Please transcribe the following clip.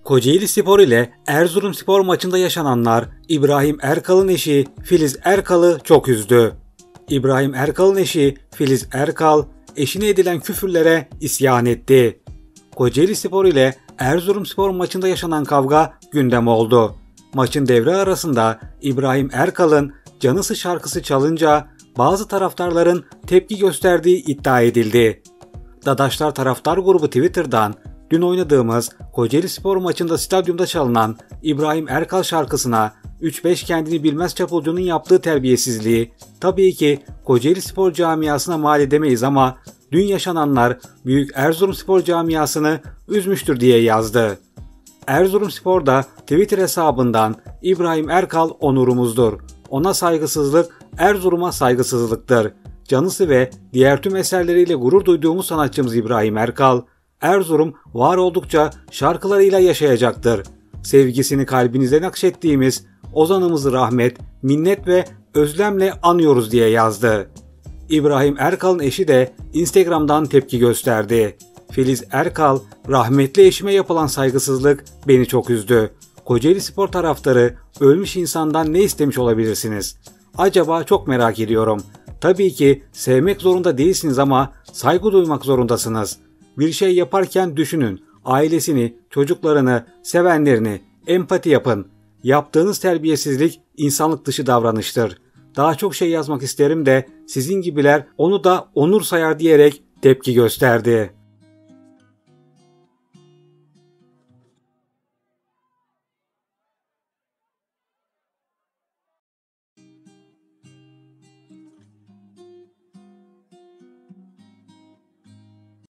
Kocaelispor ile Erzurumspor maçında yaşananlar İbrahim Erkal'ın eşi Filiz Erkal'ı çok üzdü. İbrahim Erkal'ın eşi Filiz Erkal, eşine edilen küfürlere isyan etti. Kocaelispor ile Erzurumspor maçında yaşanan kavga gündem oldu. Maçın devre arasında İbrahim Erkal'ın Canısı şarkısı çalınca bazı taraftarların tepki gösterdiği iddia edildi. Dadaşlar Taraftar Grubu Twitter'dan dün oynadığımız Kocaelispor maçında stadyumda çalınan İbrahim Erkal şarkısına 3-5 kendini bilmez çapulcunun yaptığı terbiyesizliği tabii ki Kocaelispor camiasına mal edemeyiz ama dün yaşananlar büyük Erzurumspor camiasını üzmüştür diye yazdı. Erzurumspor da Twitter hesabından İbrahim Erkal onurumuzdur. Ona saygısızlık Erzurum'a saygısızlıktır. Canısı ve diğer tüm eserleriyle gurur duyduğumuz sanatçımız İbrahim Erkal, Erzurum var oldukça şarkılarıyla yaşayacaktır. Sevgisini kalbinize nakşettiğimiz ozanımızı rahmet, minnet ve özlemle anıyoruz diye yazdı. İbrahim Erkal'ın eşi de Instagram'dan tepki gösterdi. Filiz Erkal, rahmetli eşime yapılan saygısızlık beni çok üzdü. Kocaelispor taraftarı ölmüş insandan ne istemiş olabilirsiniz? Acaba çok merak ediyorum. Tabii ki sevmek zorunda değilsiniz ama saygı duymak zorundasınız. Bir şey yaparken düşünün. Ailesini, çocuklarını, sevenlerini, empati yapın. Yaptığınız terbiyesizlik insanlık dışı davranıştır. Daha çok şey yazmak isterim de sizin gibiler onu da onur sayar diyerek tepki gösterdi.